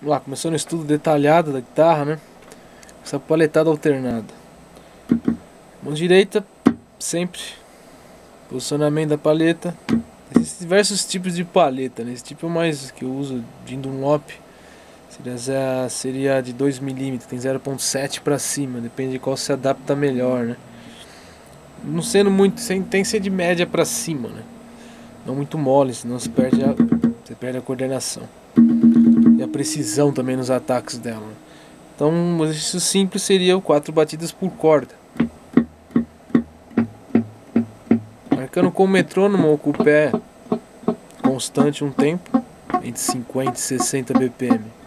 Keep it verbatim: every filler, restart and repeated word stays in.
Vamos lá, começando o estudo detalhado da guitarra, né? Essa paletada alternada. Mão direita, sempre. Posicionamento da paleta. Existem diversos tipos de paleta, né? Esse tipo é o mais que eu uso de Dunlop. Seria, seria de dois milímetros, tem zero ponto sete para cima, depende de qual se adapta melhor, né? Não sendo muito, tem que ser de média para cima, né? Não muito mole, senão você perde a, você perde a coordenação e a precisão também nos ataques dela, né? Então, um exercício simples seria o quatro batidas por corda, marcando com o metrônomo ou com o pé constante um tempo entre cinquenta e sessenta B P M.